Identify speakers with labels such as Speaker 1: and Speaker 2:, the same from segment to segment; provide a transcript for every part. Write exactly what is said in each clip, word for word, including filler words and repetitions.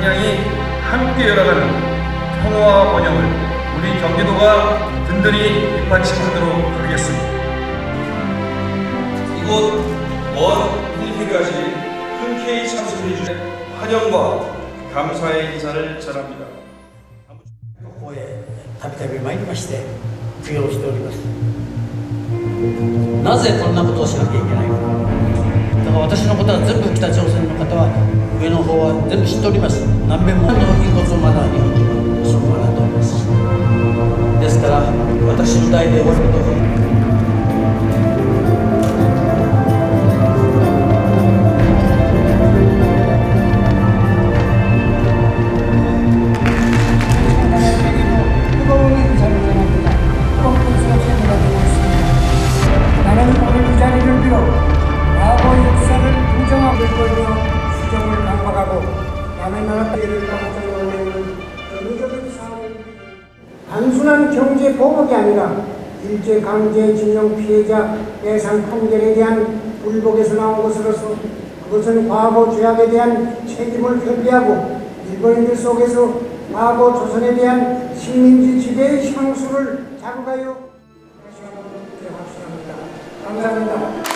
Speaker 1: 상향이 함께 열어가는 평화와 번영을 우리 경기도가 든든히 뒷받침하도록 하겠습니다. 이곳 먼 힐리까지 흔쾌히 참석해 주신 환영과 감사의 인사를 전합니다.
Speaker 2: ここへたびたび参りまして供養しております。なぜこんなことをしなきゃいけないか。だから私のことは全部北朝鮮の方は上の方は全部知っております。何遍もの遺骨をまだ日本人はそう学んでおります。ですから私の代で終わることを
Speaker 3: 단순한 경제 보복이 아니라 일제강제징용 피해자 배상 판결에 대한 불복에서 나온 것으로서 그것은 과거 죄악에 대한 책임을 회피하고 일본인들 속에서 과거 조선에 대한 식민지 지배의 향수를 자극하여 다시 한번 기억합시다. 감사합니다.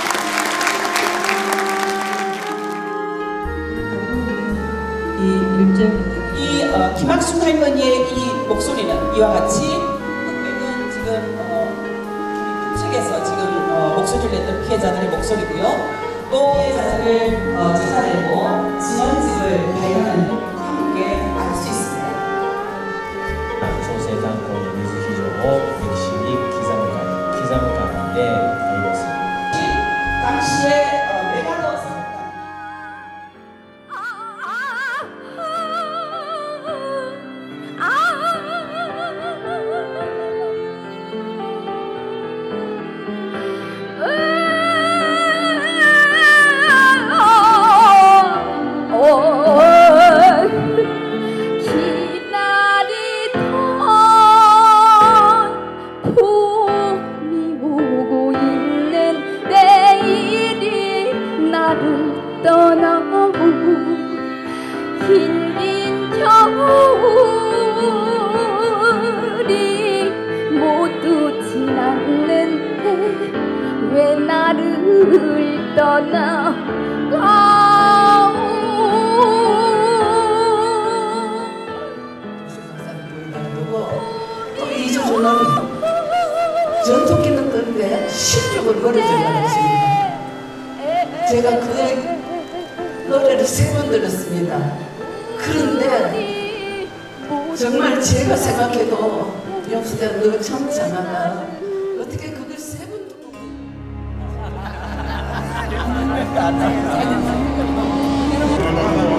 Speaker 4: 이 일제 이 어, 김학순 할머니의 이 목소리는 이와 같이 흑백은 지금 어, 측에서 지금 어, 목소리를 냈던 피해자들의 목소리고요. 또 피해자들을 어, 찾아내고 진원집을 발견하는 함께 알 수 있습니다.
Speaker 5: 朝鮮炭鉱の水非常を歴史に刻む会、刻む会であります。
Speaker 4: 당시에
Speaker 6: 떠나고 긴긴 겨울이 모두 지났는데 왜 나를 떠나가오.
Speaker 7: 또 이조조는 전투기는 건데 실적을 벌어주려고 했습니다. 제가 그 노래를 세 번 들었습니다. 그런데 정말 제가 생각해도 영수대가 너 참 잘하다. 어떻게 그걸 세 번 듣고
Speaker 8: 여러분